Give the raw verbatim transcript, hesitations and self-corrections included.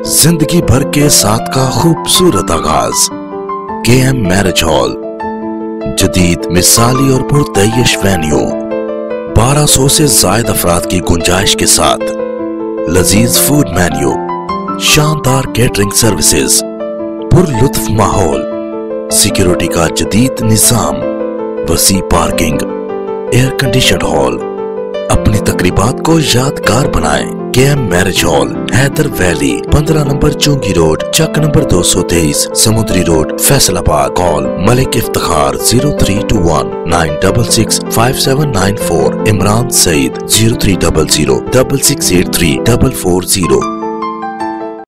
जिंदगी भर के साथ का खूबसूरत आगाज। के एम मैरिज हॉल, जदीद मिसाली और पुरतयश वेन्यू, बारह सौ से जायद अफराद की गुंजाइश के साथ लजीज फूड मेन्यू, शानदार कैटरिंग सर्विसेज, पुरलुत्फ माहौल, सिक्योरिटी का जदीद निजाम, वसी पार्किंग, एयर कंडीशन हॉल। अपनी तकरीबात को यादगार बनाएं। K M marriage hall, Haider valley, पंद्रह नंबर चुंगी रोड, चक नंबर दो सौ तेईस, Samundri road, Faisalabad. Call Malik Iftikhar zero three two one nine double six five seven nine four, Imran Saeed zero three double zero double six eight three double four zero.